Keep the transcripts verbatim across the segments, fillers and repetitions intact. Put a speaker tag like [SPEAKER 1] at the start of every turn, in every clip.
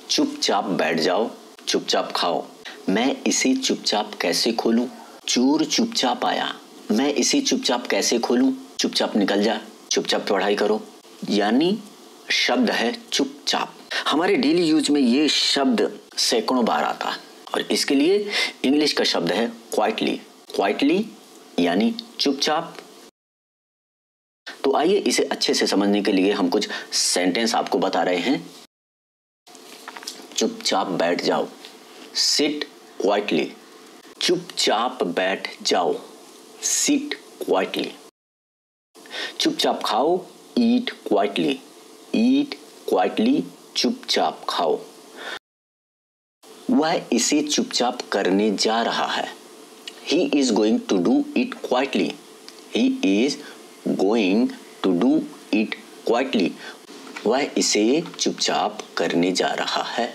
[SPEAKER 1] चुपचाप बैठ जाओ, चुपचाप खाओ। मैं इसे चुपचाप कैसे खोलूं? चोर चुपचाप आया, मैं इसे चुपचाप कैसे खोलूं? चुपचाप निकल जा, चुपचाप पढ़ाई करो। यानी शब्द है चुपचाप। हमारे डेली यूज में ये शब्द सैकड़ों बार आता है और इसके लिए इंग्लिश का शब्द है क्वाइटली। क्वाइटली यानी चुपचाप। तो आइए इसे अच्छे से समझने के लिए हम कुछ सेंटेंस आपको बता रहे हैं। चुपचाप बैठ जाओ, सिट क्वाइटली। चुपचाप बैठ जाओ, सिट क्वाइटली। चुपचाप खाओ, ईट क्वाइटली। ईट क्वाइटली, चुपचाप खाओ। वह इसे चुपचाप करने जा रहा है। He is going to do it quietly. He is going to do it quietly. वह इसे चुपचाप करने जा रहा है।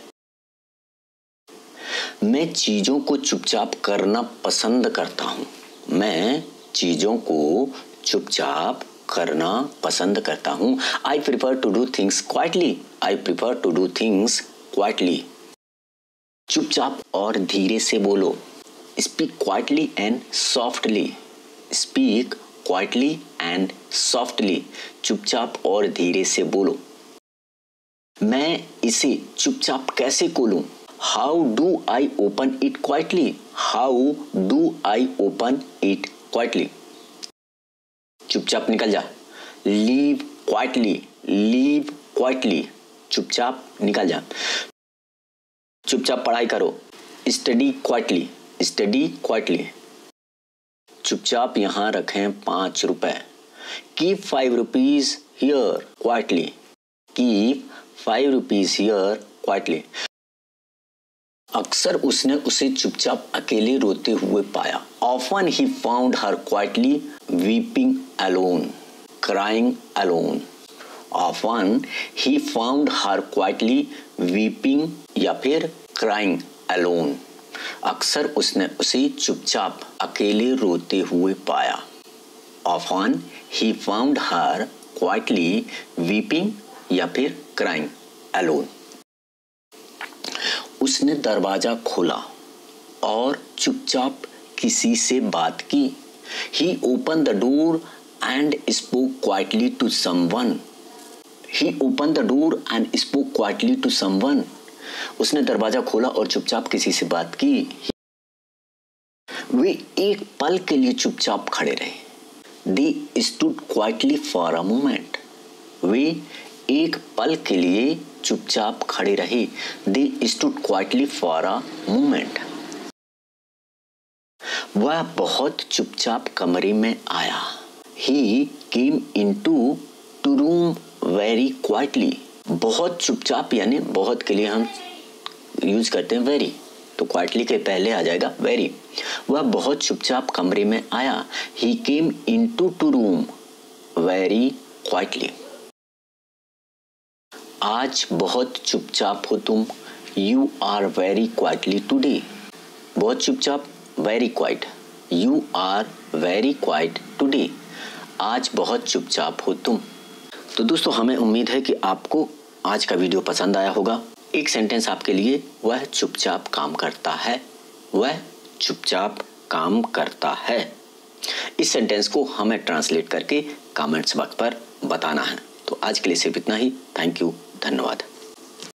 [SPEAKER 1] मैं चीजों को चुपचाप करना पसंद करता हूँ। मैं चीजों को चुपचाप करना पसंद करता हूँ। I prefer to do things quietly. I prefer to do things quietly. चुपचाप और धीरे से बोलो। Speak quietly and softly. Speak quietly and softly. चुपचाप और धीरे से बोलो। मैं इसे चुपचाप कैसे खोलूं? How do I open it quietly? How do I open it quietly? चुपचाप निकल जा। Leave quietly. Leave quietly. चुपचाप निकल जा। चुपचाप पढ़ाई करो। Study quietly. Study quietly. चुपचाप यहाँ रखें पांच रुपए। Keep five rupees here quietly. Keep five rupees here quietly. अक्सर उसने उसे चुपचाप अकेले रोते हुए पाया। Often he found her quietly weeping alone, crying alone. Often he found her quietly weeping या फिर crying alone. अक्सर उसने उसे चुपचाप अकेले रोते हुए पाया। Often he found her quietly weeping या फिर crying alone. उसने दरवाजा खोला और चुपचाप किसी से बात की। He opened the door and spoke quietly to someone. He opened the door and spoke quietly to someone. उसने दरवाजा खोला और चुपचाप किसी से बात की। वे एक पल के लिए चुपचाप खड़े रहे। They stood quietly for a moment. वे एक पल के लिए चुपचाप खड़े रहे। They stood quietly for a moment. वह बहुत चुपचाप कमरे में आया। He came into the room very quietly. बहुत चुपचाप यानी बहुत के लिए हम यूज करते हैं very, तो quietly के पहले आ जाएगा very. वह बहुत चुपचाप कमरे में आया। He came into the room very quietly. आज बहुत चुपचाप हो तुम। You are very quietly today. बहुत चुपचाप very quiet. You are very quiet today. आज बहुत चुपचाप हो तुम। तो दोस्तों हमें उम्मीद है कि आपको आज का वीडियो पसंद आया होगा। एक सेंटेंस आपके लिए, वह चुपचाप काम करता है। वह चुपचाप काम करता है। इस सेंटेंस को हमें ट्रांसलेट करके कमेंट्स बॉक्स पर बताना है। तो आज के लिए सिर्फ इतना ही। थैंक यू, धन्यवाद।